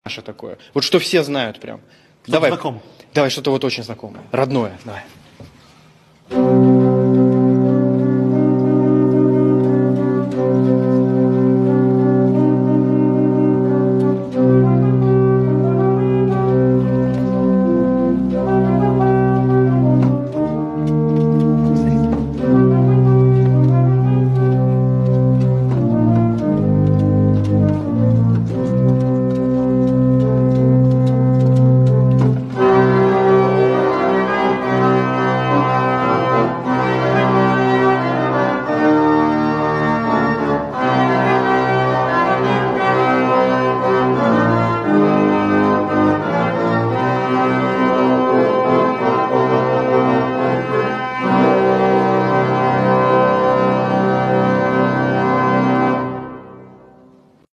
наше такое. Вот что все знают прям. Давай, знакомо. давай что-то вот очень знакомое, родное. Давай.